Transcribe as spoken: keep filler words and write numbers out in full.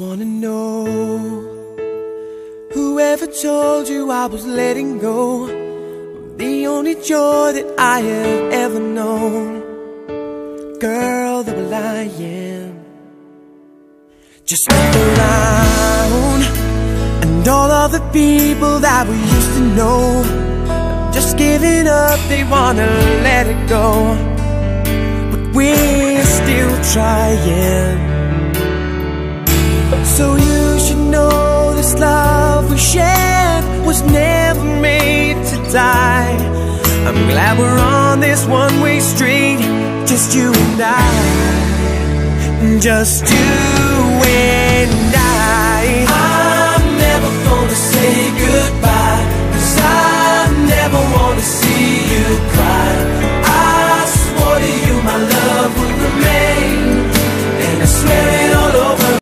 wanna know, whoever told you I was letting go of the only joy that I have ever known? Girl, they were lying. Just look around, and all of the people that we used to know have just giving up, they wanna let it go. But we're still trying. So you should know this love we shared was never made to die. I'm glad we're on this one-way street, just you and I, just you and I. I'm never gonna say